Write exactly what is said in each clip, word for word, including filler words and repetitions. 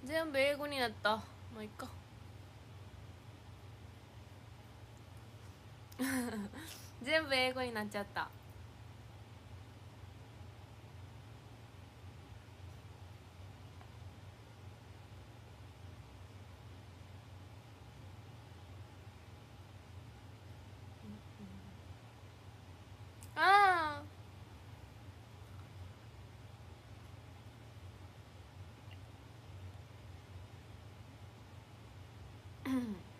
全部英語になった。まあいっか全部英語になっちゃった。ああ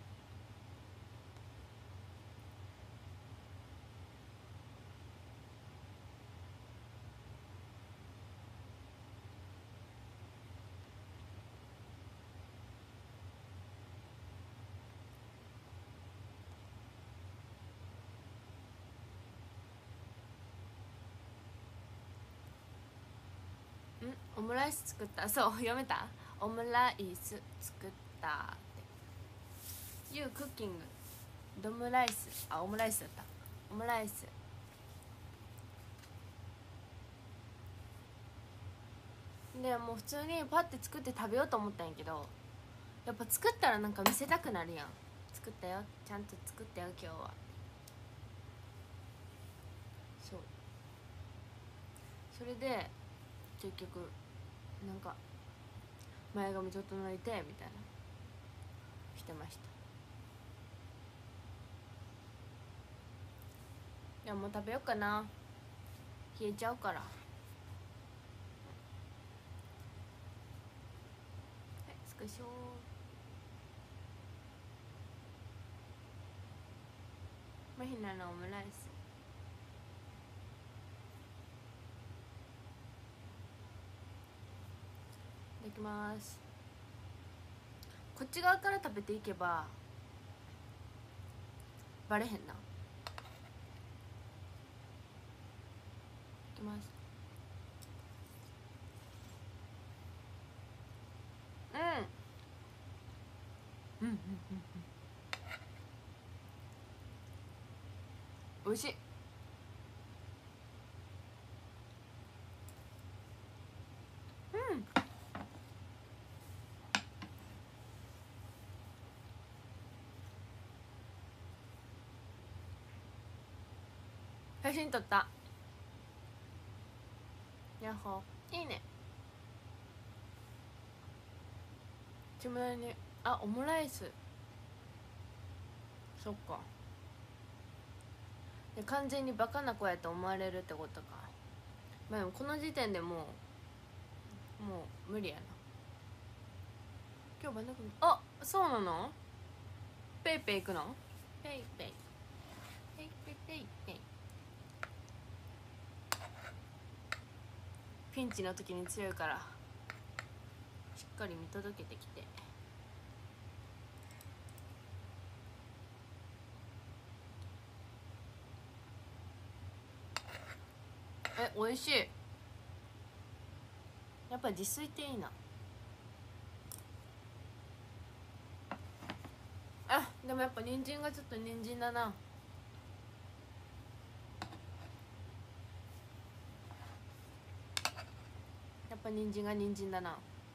んオムライス作った。そう読めた。オムライス作ったって You cooking ドムライス。あオムライスだった。オムライスでもう普通にパッて作って食べようと思ったんやけど、やっぱ作ったらなんか見せたくなるやん。作ったよ、ちゃんと作ったよ今日は。そうそれで結局なんか前髪整えてみたいなしてました。いやもう食べようかな、冷えちゃうから。はいスクショマヒナのオムライスいただきます。こっち側から食べていけばバレへんな。いきます。うんうんうんうんおいしい。うん写真撮った。ヤッホーいいね。ちむだにあオムライスそっかで完全にバカな子やと思われるってことか。まあでもこの時点でもうもう無理やな。今日バンド組あそうなの。ペイペイ行くの。ペイペイペイペイペイペイピンチの時に強いからしっかり見届けてきて。え美味しい。やっぱ自炊っていいな。あでもやっぱ人参がちょっと人参だな。やっぱ人参が人参だな。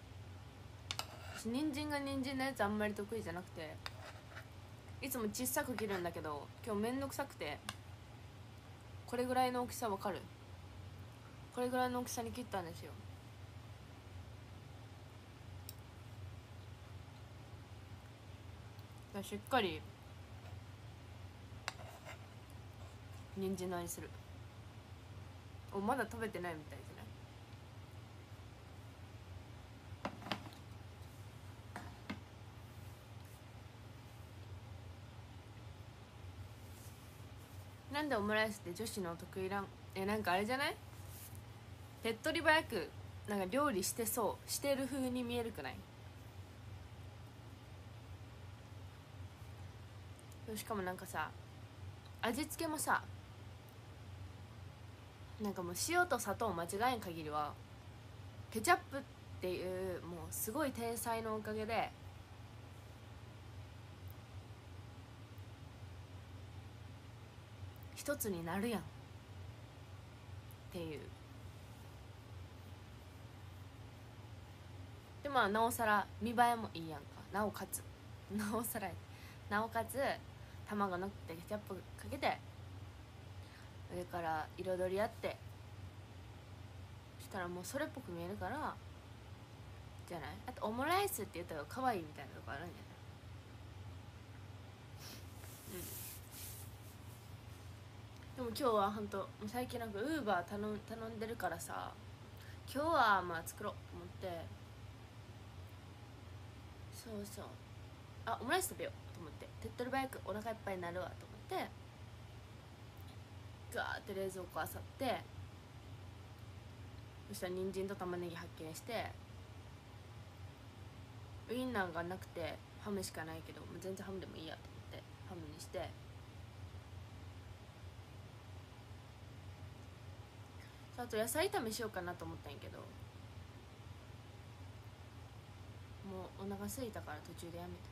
人参が人参のやつあんまり得意じゃなくていつも小さく切るんだけど今日めんどくさくてこれぐらいの大きさわかる。これぐらいの大きさに切ったんですよ。しっかり人参の味する。おまだ食べてないみたいじゃない。なんでオムライスって女子の得意欄えなんかあれじゃない。手っ取り早くなんか料理してそうしてる風に見えるくない。しかもなんかさ味付けもさなんかもう塩と砂糖を間違えん限りはケチャップっていうもうすごい天才のおかげで一つになるやんっていう。でまあなおさら見栄えもいいやんか。なおかつなおさらなおかつ卵のってケチャップかけて上から彩りあって、そしたらもうそれっぽく見えるからじゃない。あとオムライスって言ったら可愛いみたいなとこあるんじゃない。でも今日はほんと最近なんかウーバー頼ん頼んでるからさ、今日はまあ作ろうと思って、そうそう、あオムライス食べようと思って、手っ取り早くお腹いっぱいになるわと思ってガーって冷蔵庫あさって、そしたら人参と玉ねぎ発見して、ウインナーがなくてハムしかないけど、もう全然ハムでもいいやと思ってハムにして、あと野菜炒めしようかなと思ったんやけど、もうお腹空いたから途中でやめた。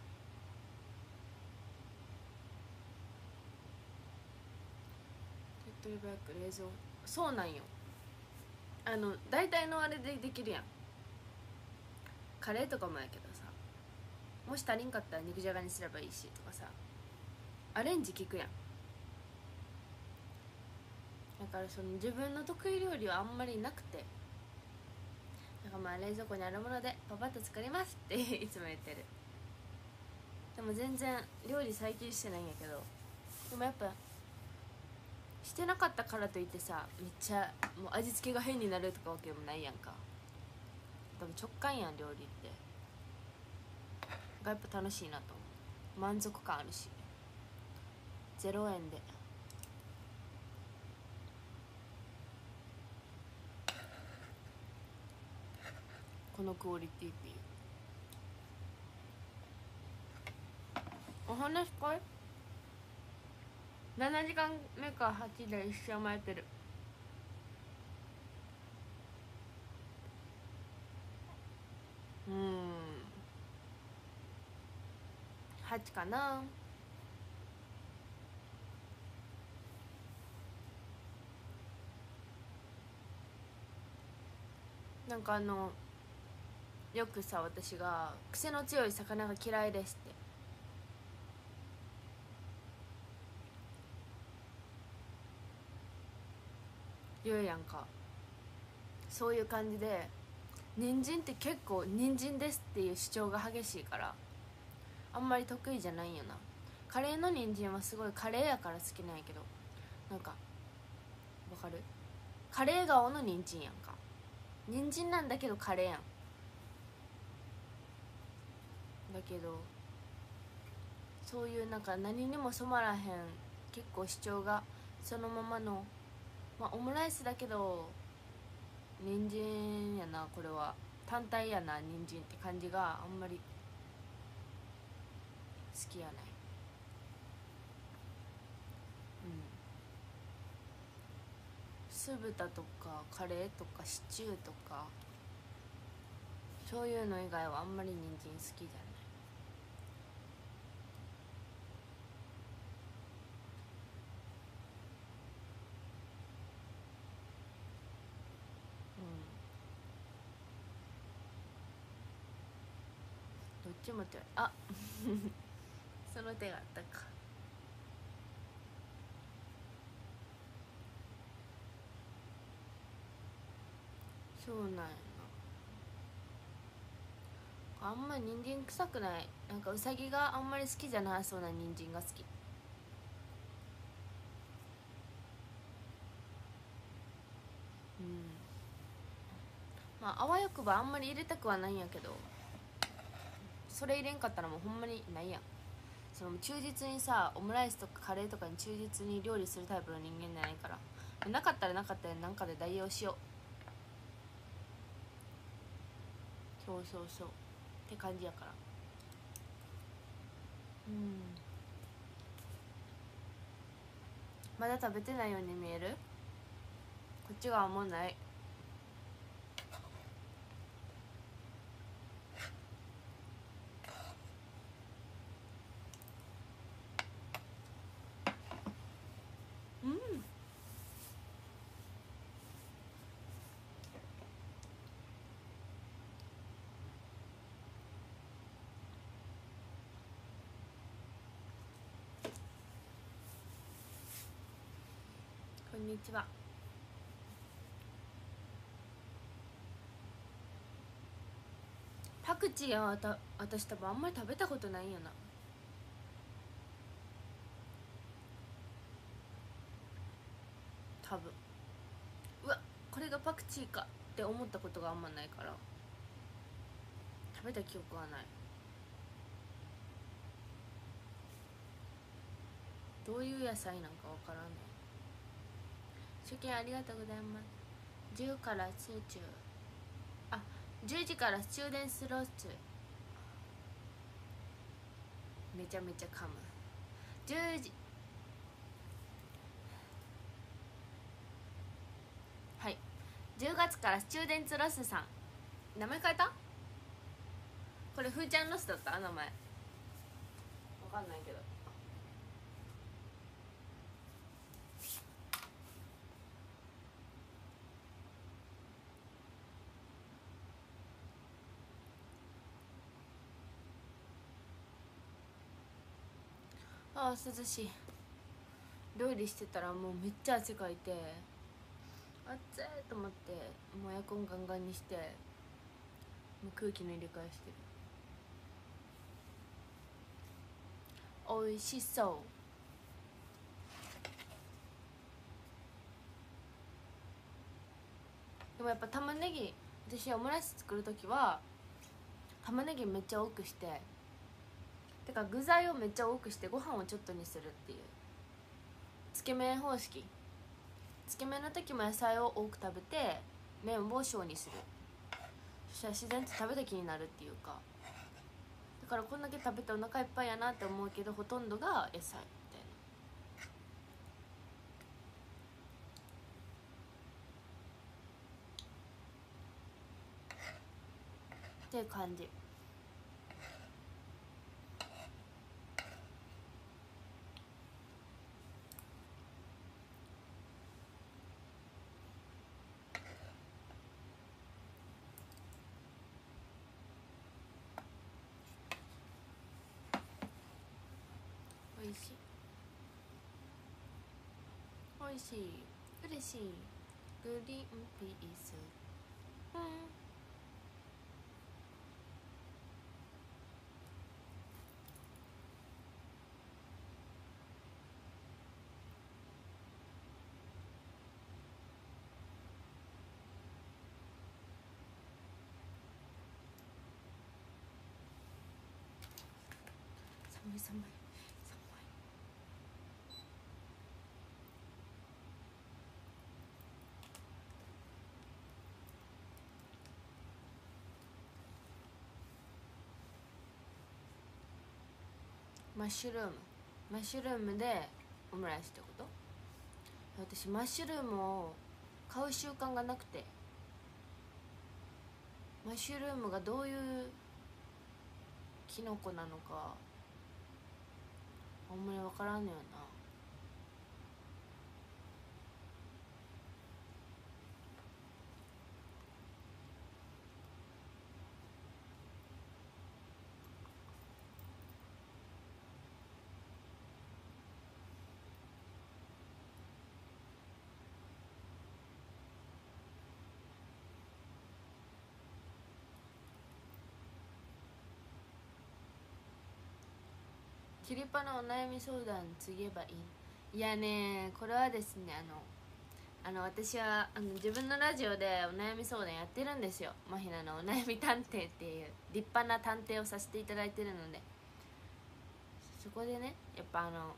手っ取り早く冷蔵、そうなんよ、あの大体のあれでできるやん。カレーとかもやけどさ、もし足りんかったら肉じゃがにすればいいしとかさ、アレンジ効くやん。だからその自分の得意料理はあんまりなくて、なんかまあ冷蔵庫にあるものでパパッと作りますっていつも言ってる。でも全然料理最近してないんやけど、でもやっぱしてなかったからといってさ、めっちゃもう味付けが変になるとかわけでもないやんか。多分直感やん料理って。がやっぱ楽しいなと思う。満足感あるし、ゼロえんでこのクオリティっていう。お話かい。ななじかんめかはちで一生前やってる。うん、はちかな。なんかあのよくさ、私が癖の強い魚が嫌いですって言うやんか。そういう感じで、人参って結構人参ですっていう主張が激しいからあんまり得意じゃないんよな。カレーの人参はすごいカレーやから好きなんやけど、なんかわかる、カレー顔の人参やんか。人参なんだけどカレーやん。だけどそういうなんか何にも染まらへん、結構主張がそのままの、まあ、オムライスだけど人参やな、これは単体やな人参って感じがあんまり好きやない。うん酢豚とかカレーとかシチューとかそういうの以外はあんまり人参好きじゃない。うん、どっちも手あその手があったか。そうなんやな。あんまり人参臭くない。なんかうさぎがあんまり好きじゃなそうな人参が好き。うん、まああわよくばあんまり入れたくはないんやけど、それ入れんかったらもうほんまにないやん。その忠実にさ、オムライスとかカレーとかに忠実に料理するタイプの人間じゃないから、なかったらなかったらなんかで代用しよう。そうそうそうって感じやから。うん、まだ食べてないように見える。こっちがもうない。うん、 んにちは。パクチーはわた私多分あんまり食べたことないんよな。多分うわこれがパクチーかって思ったことがあんまないから食べた記憶はない。どういう野菜なんかわからない。初見ありがとうございます。じゅうから集中あじゅうじからスチューデンスローチュめちゃめちゃ噛む。じゅうじはいじゅうがつからスチューデンツロスさん。名前変えた？これふーちゃんロスだった名前わかんないけど。あー涼しい。料理してたらもうめっちゃ汗かいて暑いと思ってもうエアコンガンガンにしてもう空気の入れ替えしてる。おいしそう。でもやっぱ玉ねぎ私オムライス作る時は玉ねぎめっちゃ多くしててか具材をめっちゃ多くしてご飯をちょっとにするっていうつけ麺方式。つけ麺の時も野菜を多く食べて麺を小にする。そしたら自然と食べた気になるっていうかだからこんだけ食べてお腹いっぱいやなって思うけどほとんどが野菜みたいなっていう感じ。おいしいおいしい嬉しい。グリーンピースうん寒い寒いマッシュルームマッシュルームでオムライスってこと？私マッシュルームを買う習慣がなくてマッシュルームがどういうキノコなのかあんまり分からんのよな。キリパのお悩み相談告げばいい。いやねこれはですねあのあの私はあの自分のラジオでお悩み相談やってるんですよ。マヒナのお悩み探偵っていう立派な探偵をさせていただいてるのでそこでねやっぱあの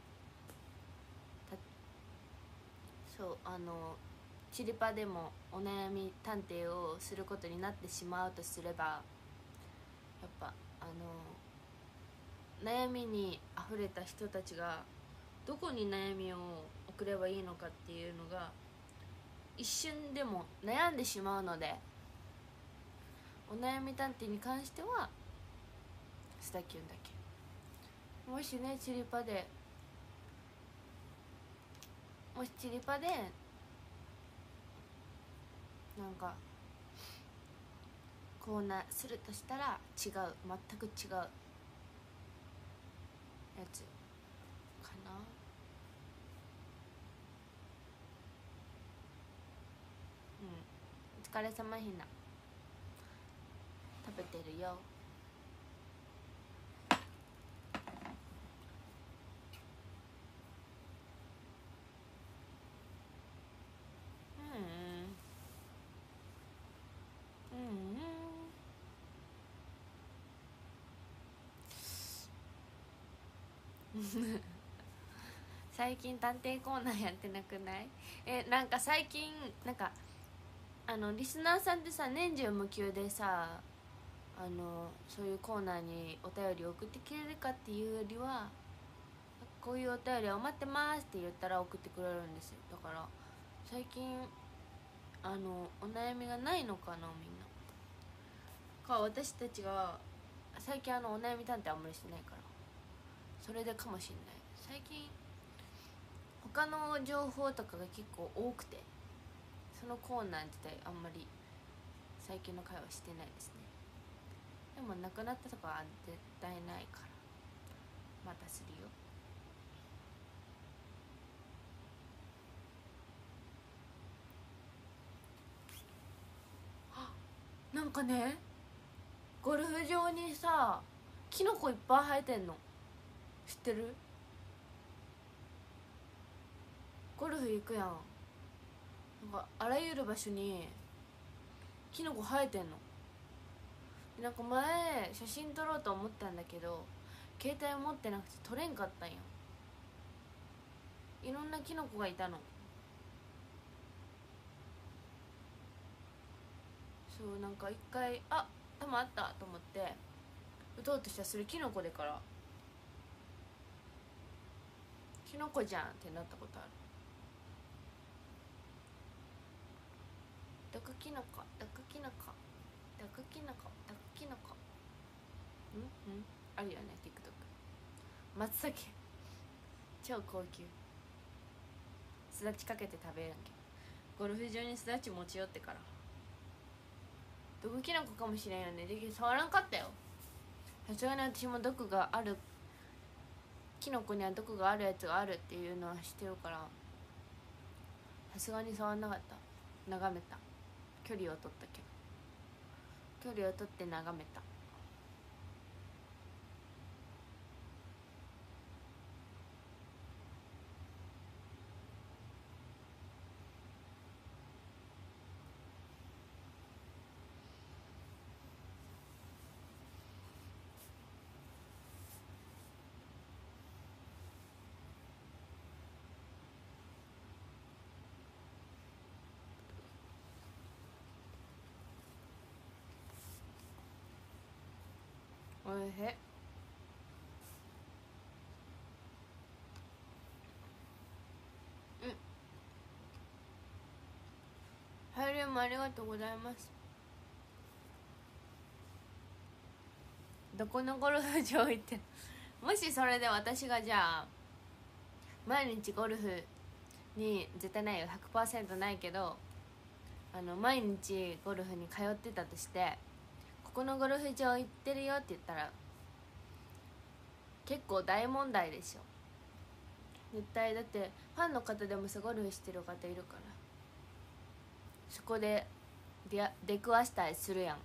そうあのチリパでもお悩み探偵をすることになってしまうとすればやっぱあの悩みにあふれた人たちがどこに悩みを送ればいいのかっていうのが一瞬でも悩んでしまうのでお悩み探偵に関してはスタキュンだけ。もしねチリパでもしチリパでなんかコーナーするとしたら違う全く違うやつかな。 疲れ様ひな。食べてるよ。うんうんうん最近探偵コーナーやってなくない？え、なんか最近なんかあのリスナーさんってさ、年中無休でさ、あのそういうコーナーにお便りを送ってくれるかっていうよりは、こういうお便りを待ってますって言ったら送ってくれるんですよ。だから最近あのお悩みがないのかな、みんなか。私たちが最近あのお悩み探偵あんまりしてないから、それでかもしんない。最近他の情報とかが結構多くて、そのコーナー自体あんまり最近の会話してないですね。でもなくなったとかは絶対ないから、またするよ。なんかね、ゴルフ場にさ、キノコいっぱい生えてんの知ってる？ゴルフ行くやん、なんかあらゆる場所にキノコ生えてんの。なんか前写真撮ろうと思ったんだけど、携帯持ってなくて撮れんかったんや。いろんなキノコがいたの。そう、なんか一回、あ、玉あったと思って打とうとしたら、それキノコでから、キノコじゃんってなったことある。毒キノコ、毒キノコ、毒キノコ、毒キノコ。んんあるよね、 TikTok。 松茸超高級、すだちかけて食べるんけど、ゴルフ場にすだち持ち寄ってから、毒キノコかもしれんよね。で触らんかったよ。さすがに私も毒がある、キノコには毒があるやつがあるっていうのは知ってるから、さすがに触んなかった。眺めた、距離を取ったけど、距離を取って眺めた。おいしい。うん、配慮もありがとうございます。どこのゴルフ場行ってもしそれで私がじゃあ毎日ゴルフに、絶対ないよ、ひゃくパーセントないけど、あの毎日ゴルフに通ってたとして、ここのゴルフ場行ってるよって言ったら結構大問題でしょ絶対。だってファンの方でもさ、ゴルフしてる方いるから、そこで出出くわしたりするやん。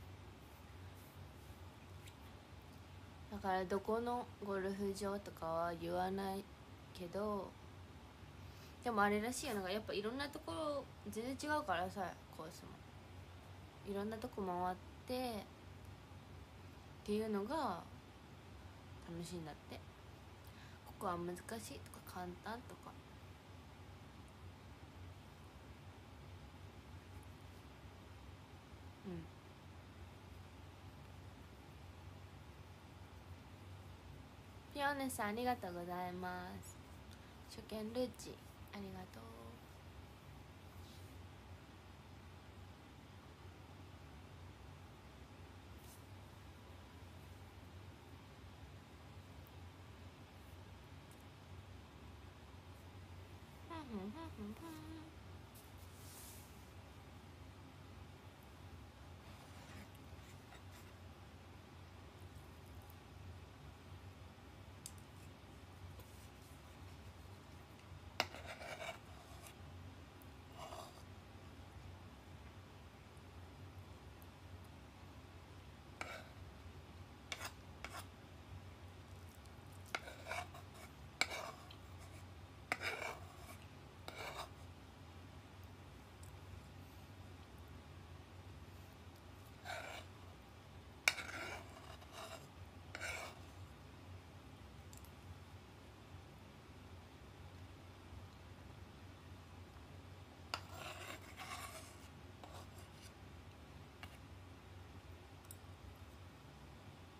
だからどこのゴルフ場とかは言わないけど、でもあれらしいよ、なんかやっぱいろんなところ全然違うからさ、コースもいろんなとこ回ってっていうのが楽しいんだって。ここは難しいとか簡単とか。うん、ピオネさんありがとうございます。初見ルーチありがとう。ふんふんふんふんふん。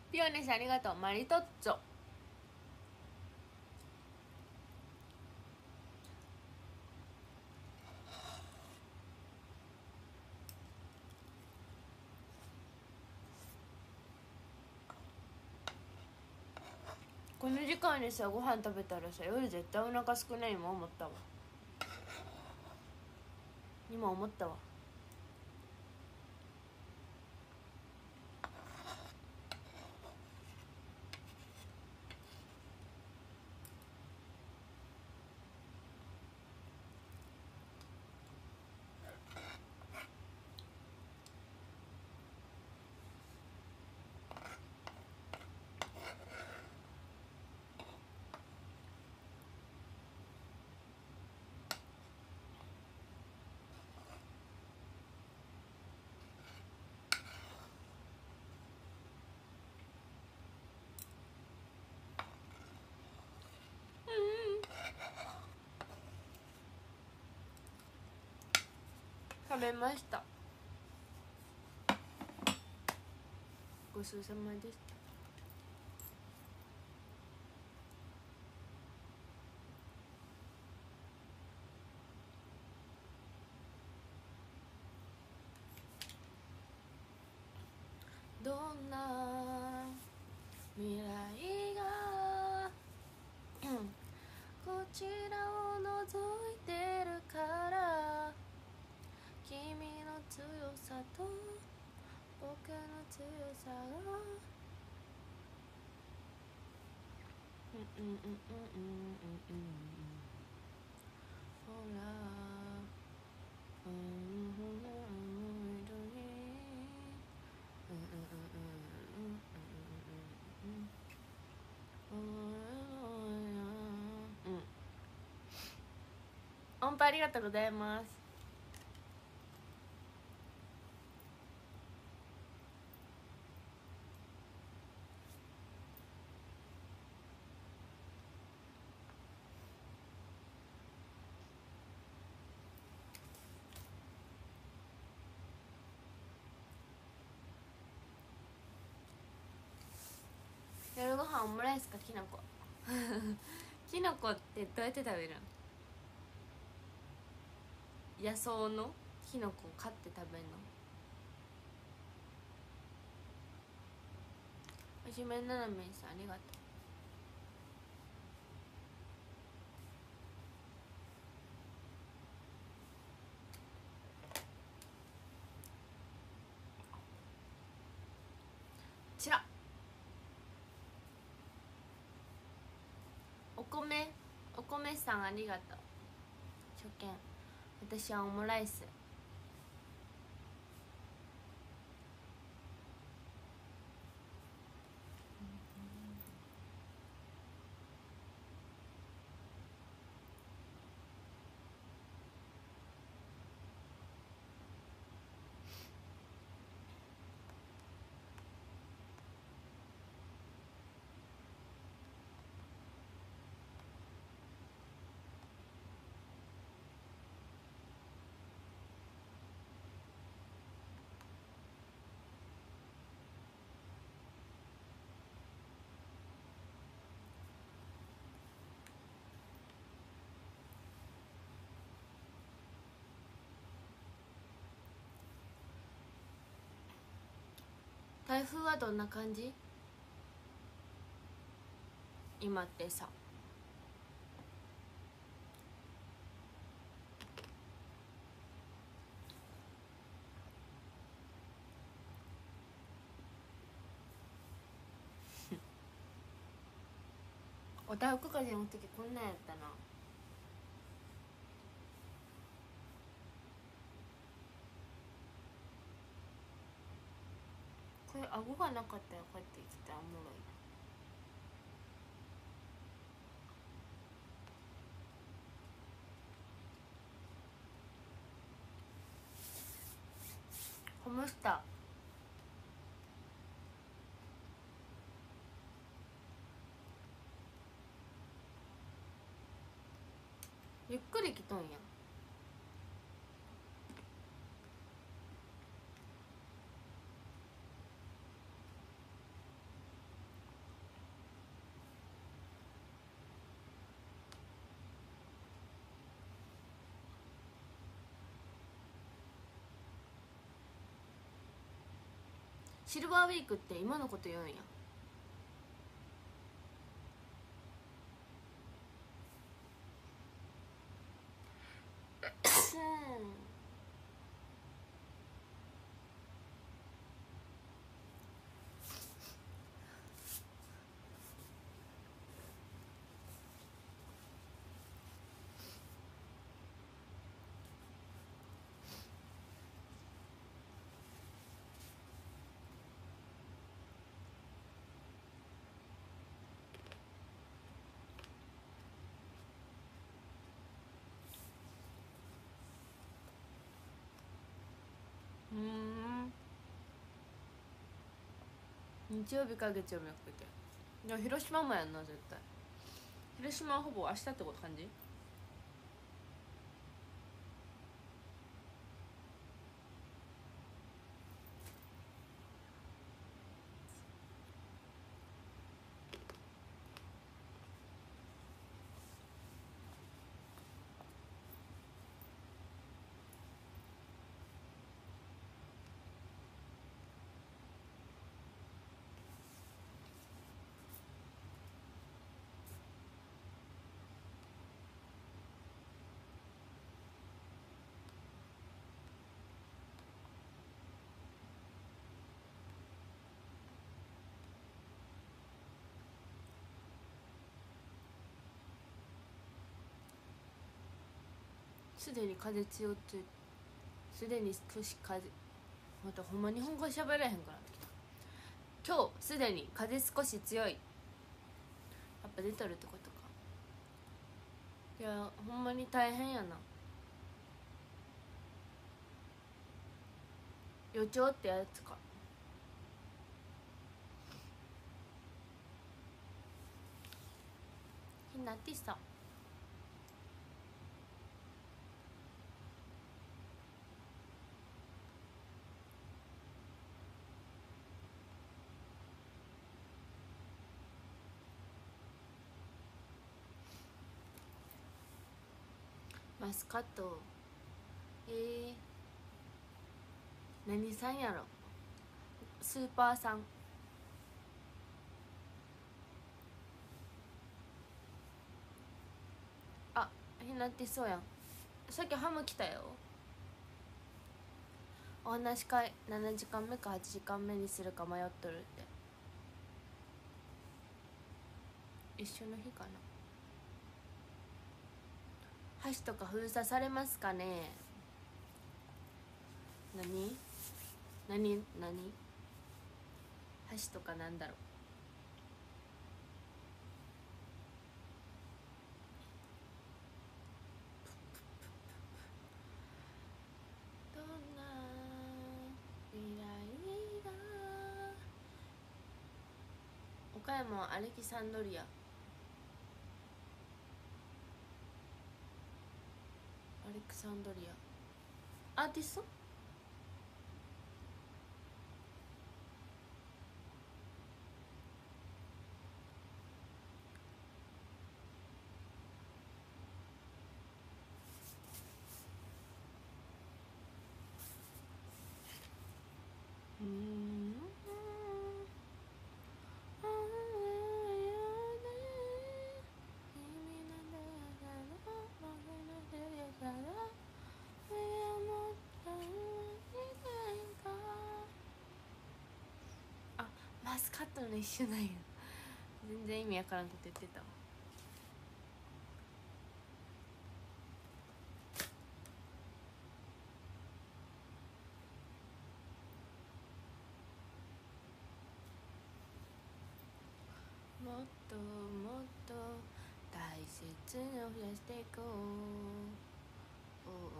ピオネスありがとう。マリトッツォ。この時間にさご飯食べたらさ夜絶対お腹少ない今思ったわ。今思ったわ。食べました。ごちそうさまでした。どんな未来がこちらを覗いてるから君の強さと僕の強さがうんうんうんうんうんうんほらうんうんうん音符ありがとうございます。夜ご飯オムライスかきのこきのこってどうやって食べるの？野草のきのこを買って食べるの？おしめななめんさんありがとう。ちらお米お米さんありがとう。初見私はオムライス。台風はどんな感じ？今ってさおたふく風の時こんなんやったな。これ顎がなかったらこうやってきたらおもろいな。ハムスターゆっくり来とんや。 シルバーウィークって今のこと言うんや。うん、日曜日か月曜日かけて。いや広島もやんな絶対。広島はほぼ明日ってこと感じ。すでに風強ってすでに少し風またほんま日本語喋れへんくなってきた。今日すでに風少し強い。やっぱ出とるってことか。いやほんまに大変やな。予兆ってやつか。ひなってさマスカット。えー、何さんやろ。スーパーさん。あ、ひなってそうやん。さっきハム来たよ。お話し会ななじかんめかはちじかんめにするか迷っとるって。一緒の日かな。箸とか封鎖されますかね。何何何箸とかなんだろう。どんな未来だ。岡山はアレキサンドリア。アレクサンドリアアーティスト。うーんあ、マスカットの一種なんや。全然意味わからんこと言ってたわ。もっともっと大切に増やしていこう。おう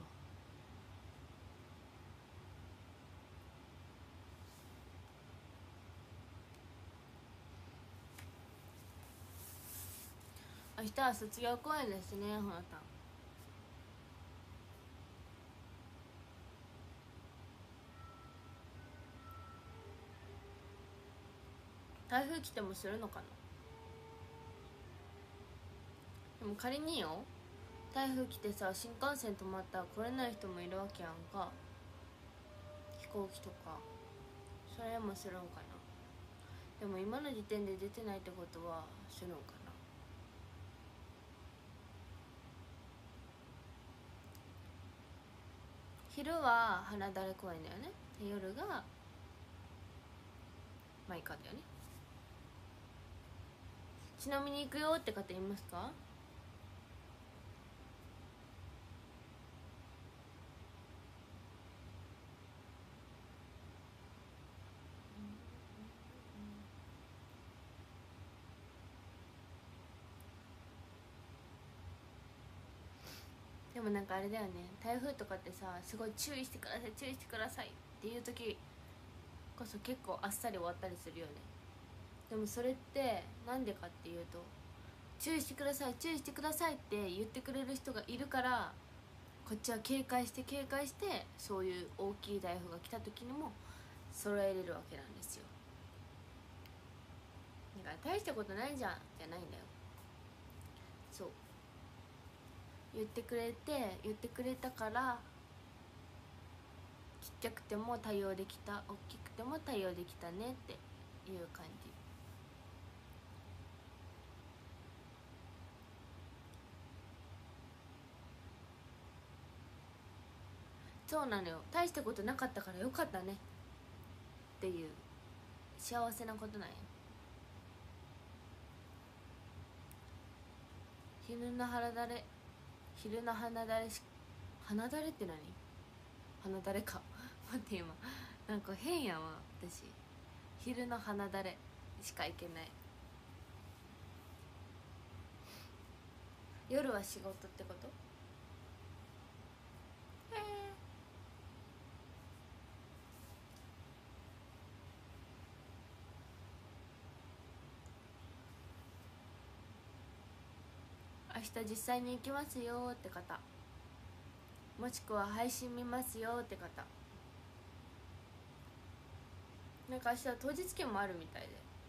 明日は卒業公演ですね。ほなたん台風来てもするのかな。でも仮によ、台風来てさ新幹線止まったら来れない人もいるわけやんか。飛行機とか。そそれもするんかな。でも今の時点で出てないってことはするんかな。昼は花だれ公園だよね。夜がマイカだよね。ちなみに行くよって方いますか？でもなんかあれだよね、台風とかってさ、すごい注意してください注意してくださいっていう時こそ結構あっさり終わったりするよね。でもそれってなんでかっていうと、注意してください注意してくださいって言ってくれる人がいるから、こっちは警戒して警戒して、そういう大きい台風が来た時にも揃えれるわけなんですよ。だから大したことないじゃんじゃないんだよ。そう言ってくれて言ってくれたから、ちっちゃくても対応できた、大きくても対応できたねっていう感じ。そうなのよ、大したことなかったからよかったねっていう幸せなことなんよ。昼の花だれ昼の花だれし花だれって何？花だれか待って今なんか変やわ私。昼の花だれしか行けない。夜は仕事ってこと？へえ。明日実際に行きますよって方、もしくは配信見ますよって方、なんか明日は当日券もあるみたいで。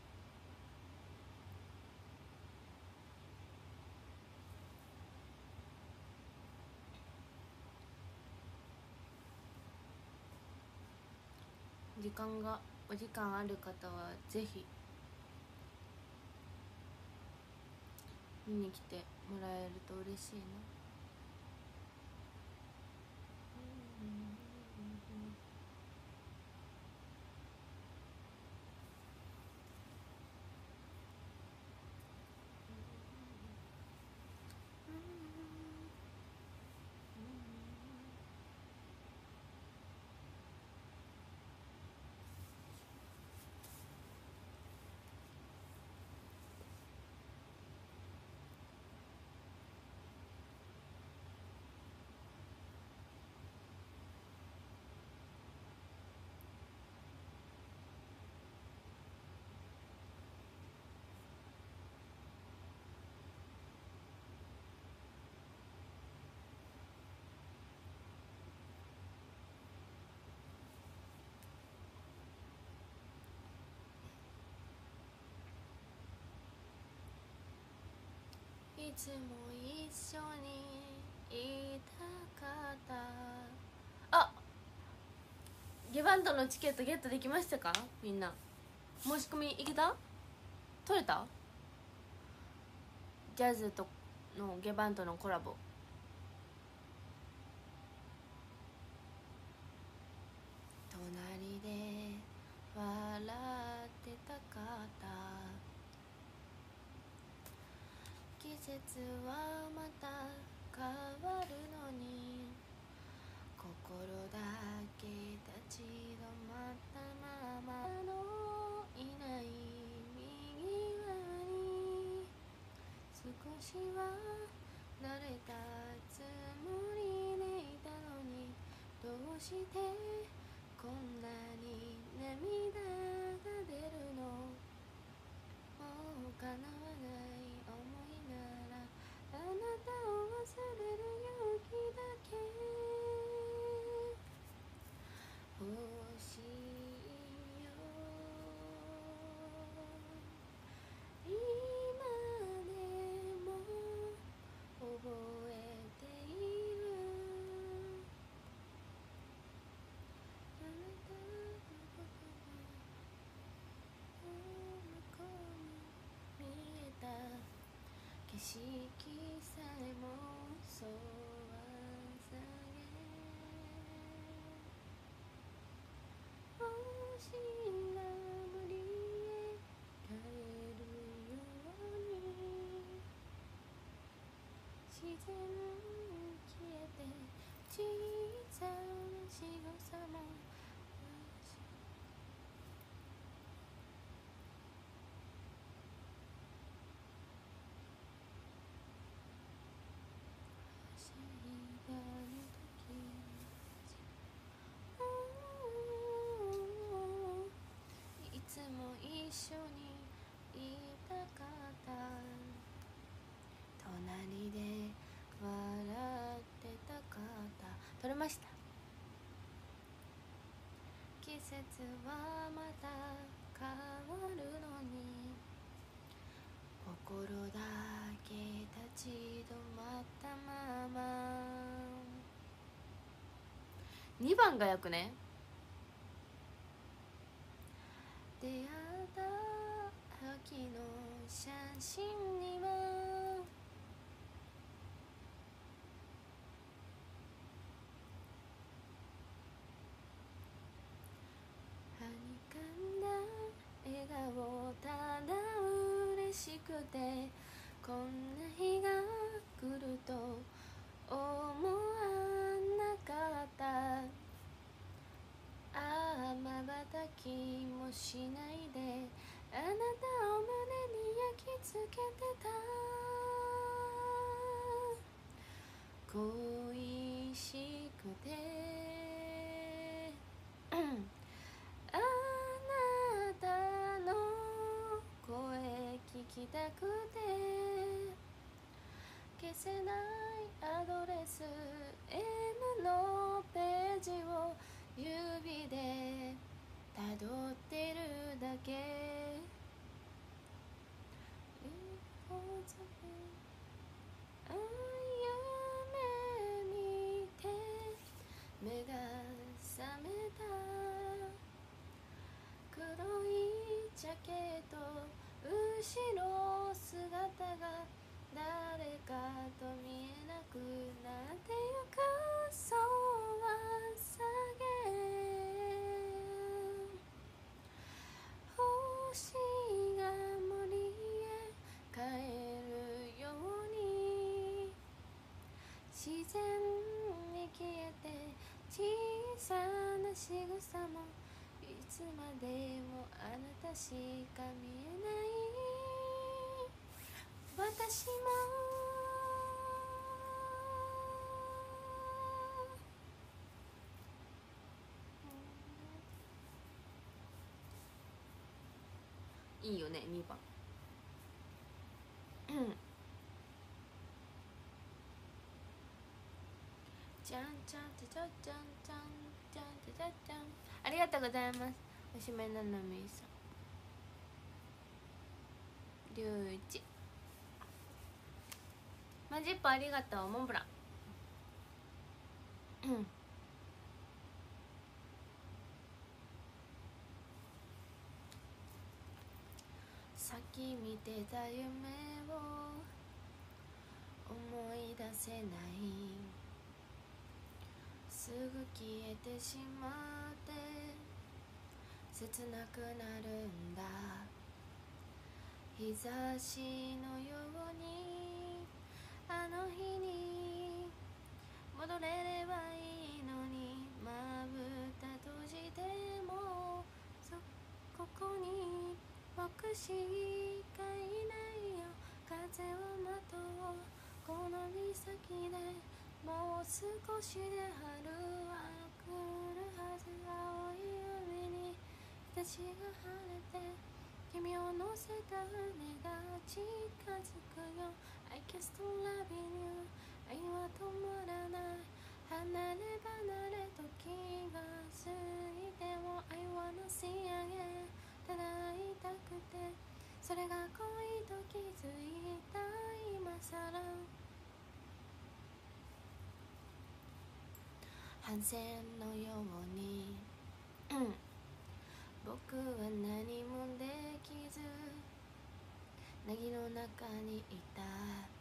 時間がお時間ある方はぜひ見に来てもらえると嬉しいな。いつも一緒にいたかった。あ、ゲバンドのチケットゲットできましたか？みんな申し込みいけた？取れた？ジャズとのゲバンドのコラボ。隣で笑ってたかった。季節はまた変わるのに、心だけ立ち止まったままのいない右側に、少しは慣れたつもりでいたのに、どうしてこんなに涙が出るの。もう叶わない想いなら、あなたを忘れる勇気だけ欲しいよ。今でも覚えている、あなたのことが識さえもそうさげ星が森へ帰るように自然に消えて小さな仕草もいつも一緒にいたかった隣で笑ってたかった取れました季節はまた変わるのに心だけ立ち止まったままにばんがよくね出会った秋の写真にははにかんだ笑顔ただ嬉しくてこんな日が来ると思わなかったああまばたきもしないであなたを胸に焼き付けてた恋しくてあなたの声聞きたくて消せないアドレス M のページを指でたどってるだけ夢見て目が覚めた黒いジャケット後ろ姿が誰かと見えなくなってゆくそうは下げ星が森へ帰るように自然に消えて小さな仕草もいつまでもあなたしか見えない私もいいよねにばんじゃんじゃんじゃんじゃんじゃんじゃんじゃんじゃんありがとうございますおしめななみさんりゅういちマジップありがとうモンブラン先見てた夢を思い出せないすぐ消えてしまって切なくなるんだ日差しのようにあの日に戻れればいいのにまぶた閉じてもそここに僕しかいないよ風をまとうこの岬でもう少しで春は来るはず青い海に日差しが晴れて君を乗せた船が近づくよ I can't stop loving you 愛は止まらない離れ離れ時が過ぎても I wanna see again ただ会いたくてそれが恋と気づいた今さら反省のように僕は何もできず凪の中にいた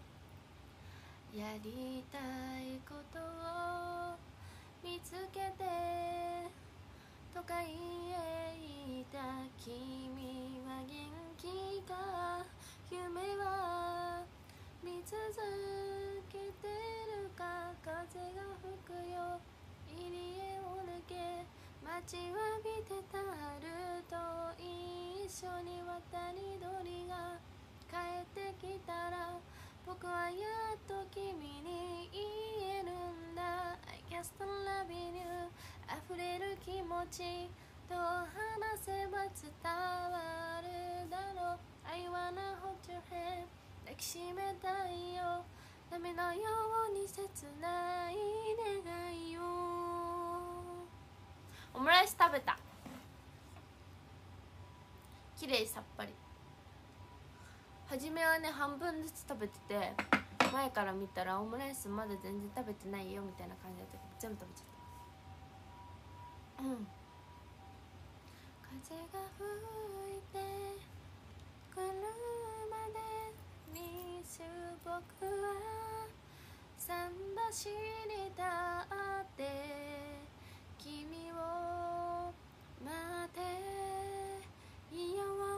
やりたいことを見つけて都会へ行った君は元気か、夢は見続けてるか、風が吹くよ入り江を抜け待ちわびてた春と一緒に渡り鳥が帰ってきたら僕はやっと君に言えるんだ I can't stop loving you 溢れる気持ちと話せば伝わるだろう I wanna hold your hand 抱きしめたいよ波のように切ない願いを。オムライス食べた。きれいさっぱり。初めはね半分ずつ食べてて、前から見たらオムライスまだ全然食べてないよみたいな感じだったけど全部食べちゃった。うん。風が吹いてくるまでにす僕は桟橋に立って君を待っていよう。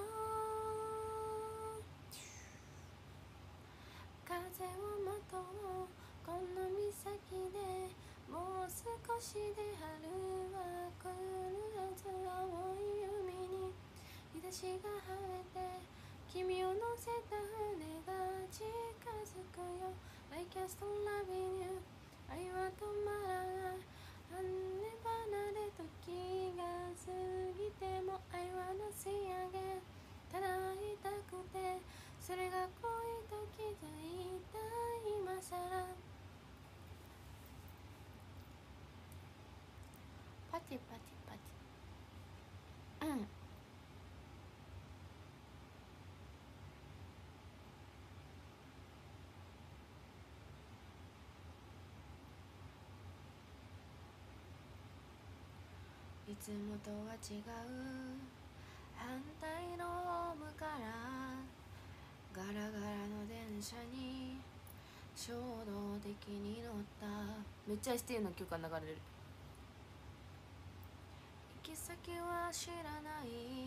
風をまとうこの岬でもう少しで春は来るはず。青い海に日差しが晴れて君を乗せた船が近づくよ。 I can't stop loving you 愛は止まらない。離れ時が過ぎても I wanna see again ただ会いたくてそれが恋と気づいた今さら。パチパチパチ。うん。いつもとは違う反対のホームからガラガラの電車に衝動的に乗った。めっちゃ エスティー の曲が流れる。行き先は知らない。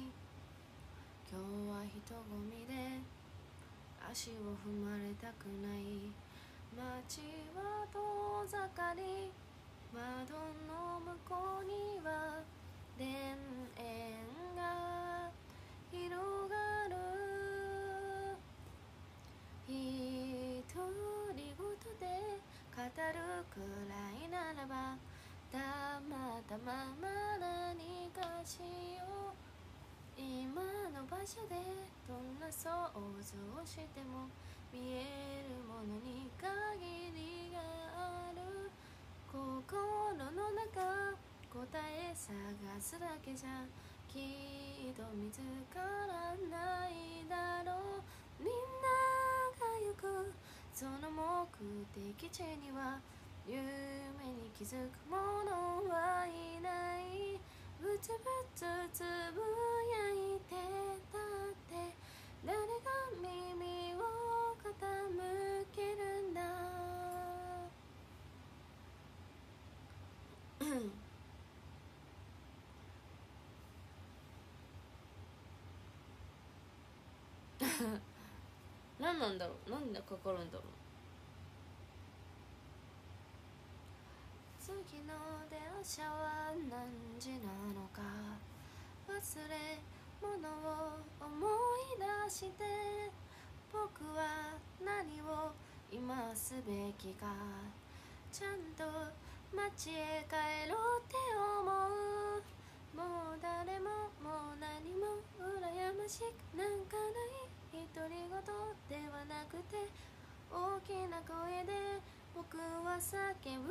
今日は人混みで足を踏まれたくない。街は遠ざかり窓の向こうには田園が広がる。独り言で語るくらいならばたまたまま何かしよう。今の場所でどんな想像をしても見えるものに限りがある。心の中答え探すだけじゃきっと見つからないだろう。みんなが行くその目的地には夢に気づく者はいない。ぶつぶつつぶやいてたって誰が耳を傾けるんだ。何なんだろう、なんでかかるんだろう。次の電車は何時なのか忘れ物を思い出して僕は何を今すべきか。ちゃんと街へ帰ろうって思う。もう誰ももう何も羨ましくなんかない独り言ではなくて大きな声で僕は叫ぶ。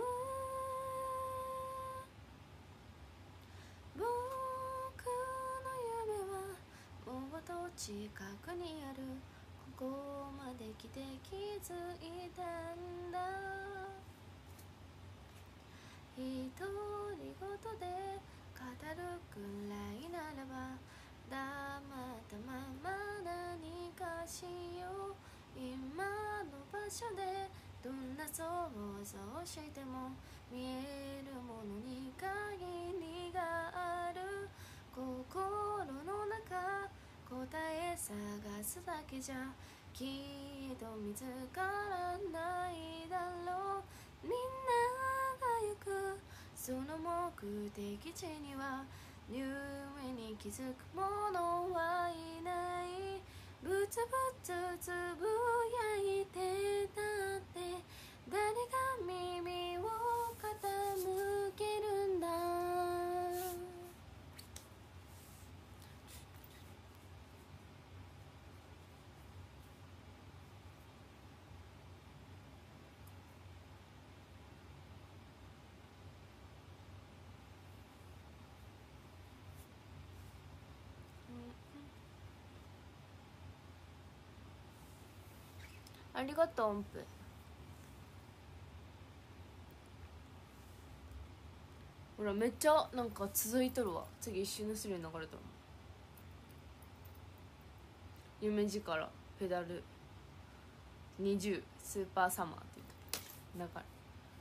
僕の夢はもっと近くにある。ここまで来て気づいたんだ。独り言で語るくらいならば黙ったまま何かしよう。今の場所でどんな想像しても見えるものに限りがある。心の中答え探すだけじゃきっと見つからないだろう。みんなが行くその目的地には夢に気づく者はいない。ブツブツつぶやいてたって誰が耳を傾けるんだ。ありがとう音符。ほらめっちゃなんか続いとるわ。次一瞬のスリー流れたの夢力ペダルにじゅうスーパーサマーって言うとだから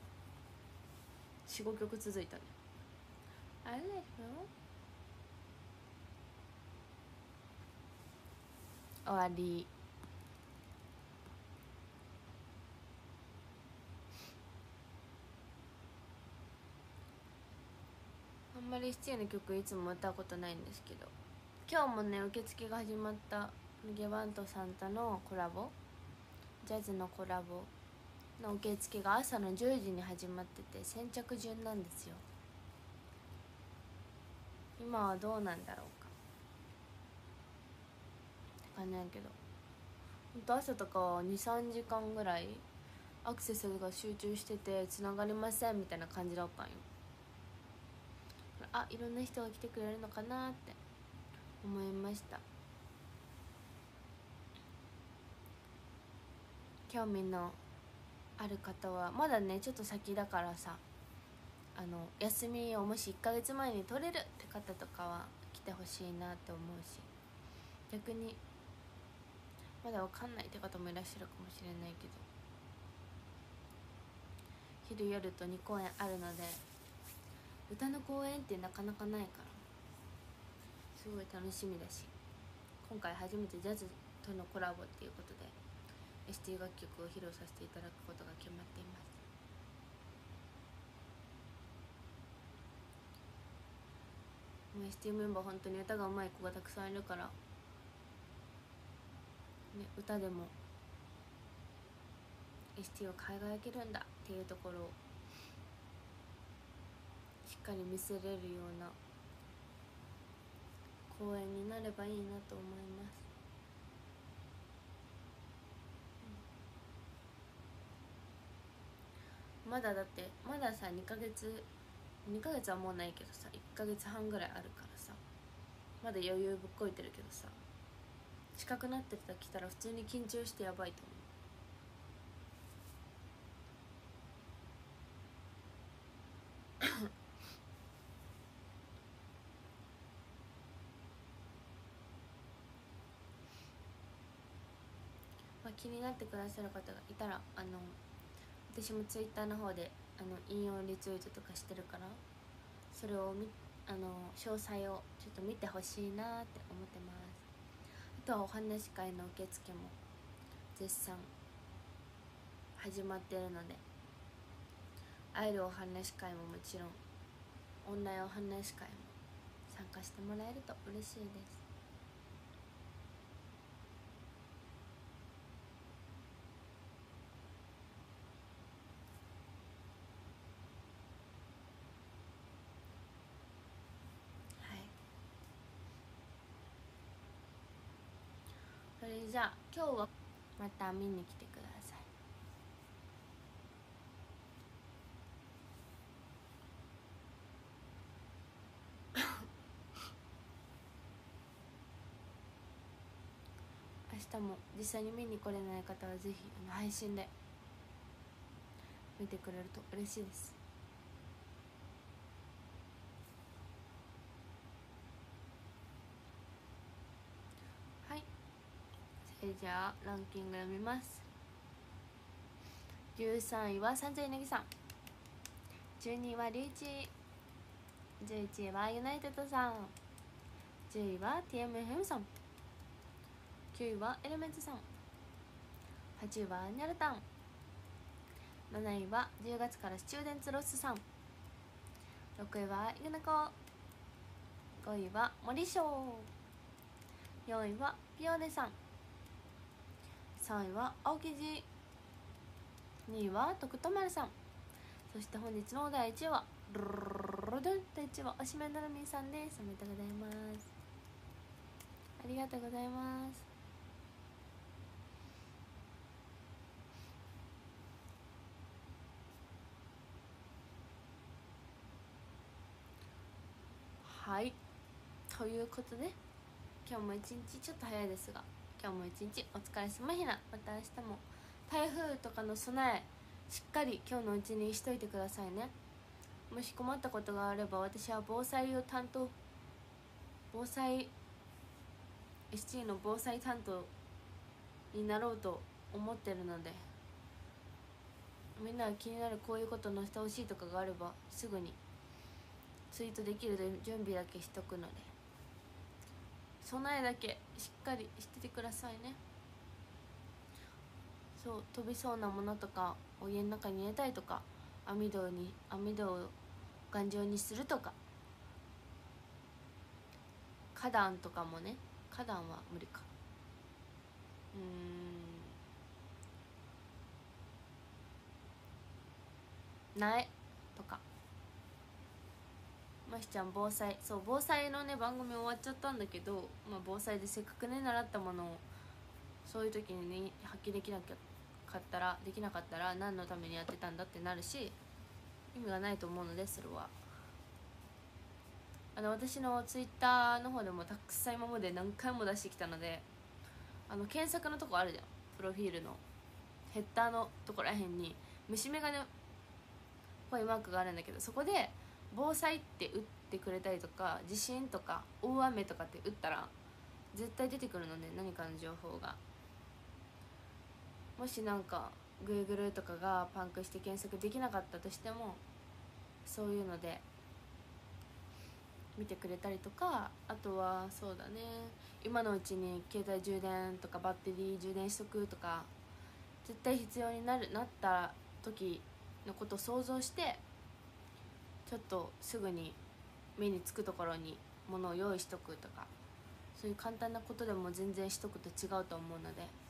よん、ごきょく続いたね。あれでしょ。終わり。あんまりシチューの曲いつも歌うことないんですけど、今日もね受付が始まった。ゲバントさんとのコラボ、ジャズのコラボの受付が朝のじゅうじに始まってて先着順なんですよ。今はどうなんだろうかって感じなんやけど、ほんと朝とかはにさんじかんぐらいアクセスが集中してて繋がりませんみたいな感じだったんよ。あ、いろんな人が来てくれるのかなって思いました。興味のある方はまだねちょっと先だからさ、あの休みをもしいっかげつまえに取れるって方とかは来てほしいなって思うし、逆にまだわかんないって方もいらっしゃるかもしれないけど、昼夜とに公演あるので歌の公演ってなかなかないからすごい楽しみだし、今回初めてジャズとのコラボっていうことで エスティー 楽曲を披露させていただくことが決まっています。もう エスティー メンバー本当に歌が上手い子がたくさんいるから、ね、歌でも エスティー を輝けるんだっていうところをしっかり見せれるような公演になればいいなと思います。まだだってまださにかげつにかげつはもうないけどさいっかげつはんぐらいあるからさ、まだ余裕ぶっこいてるけどさ、近くなってきたら普通に緊張してやばいと思う。まあ気になってくださる方がいたら、あの私もツイッターの方であの引用リツイートとかしてるから、それをみあの詳細をちょっと見てほしいなって思ってます。あとはお話し会の受付も絶賛始まってるので、会えるお話し会ももちろんオンラインお話し会も参加してもらえると嬉しいです。はい、それじゃあ今日はまた見に来てください。明日も実際に見に来れない方はぜひあの配信で見てくれると嬉しいです。はい、それじゃあランキング読みます。 じゅうさんいは三千柳さん、じゅうにいはリュウチ、じゅういちいはユナイテッドさん、じゅういは ティーエムエフエム さん、きゅういはエレメンツさん、はちいはニャルタン、なないはじゅうがつからスチューデンツロスさん、ろくいはイグナコ、ごいは森翔、よんいはピオネさん、さんいは青生地、にいは徳と丸さん、そして本日のだいいちいはルルルルルルルンだいいちいはおしめなるみんさんです。おめでとうございます。ありがとうございます。はい、ということで今日も一日ちょっと早いですが、今日も一日お疲れ様ひな。また明日も台風とかの備えしっかり今日のうちにしといてくださいね。もし困ったことがあれば私は防災を担当防災 エスティー の防災担当になろうと思ってるので、みんなが気になるこういうこと載せてほしいとかがあればすぐにツイートできる準備だけしとくので、備えだけしっかりしててくださいね。そう飛びそうなものとかを家の中に入れたりとか、網戸に網戸を頑丈にするとか、花壇とかもね、花壇は無理か、うーん苗とか。ましちゃん防災、そう防災のね番組終わっちゃったんだけど、まあ、防災でせっかくね習ったものをそういう時にね発揮できなかったらできなかったら何のためにやってたんだってなるし、意味がないと思うので、それはあの私のツイッターの方でもたくさん今まで何回も出してきたので、あの検索のとこあるじゃん、プロフィールのヘッダーのところらへんに虫眼鏡っぽいマークがあるんだけど、そこで防災って打ってくれたりとか、地震とか大雨とかって打ったら絶対出てくるので、何かの情報が。もしなんか Google とかがパンクして検索できなかったとしても、そういうので見てくれたりとか、あとはそうだね、今のうちに携帯充電とかバッテリー充電しとくとか、絶対必要になるなった時のことを想像して、ちょっとすぐに目につくところに物を用意しとくとか、そういう簡単なことでも全然しとくと違うと思うので、